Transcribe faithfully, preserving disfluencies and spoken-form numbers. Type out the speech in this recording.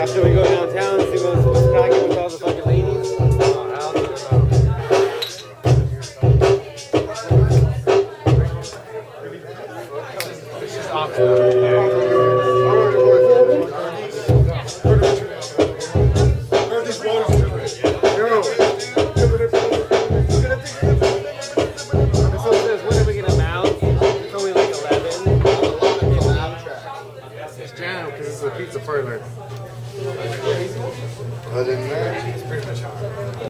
After we go downtown, see what's, what's cracking with all the fucking ladies. This is awesome. Because this is a pizza parlor. Other than that, It's pretty much hard.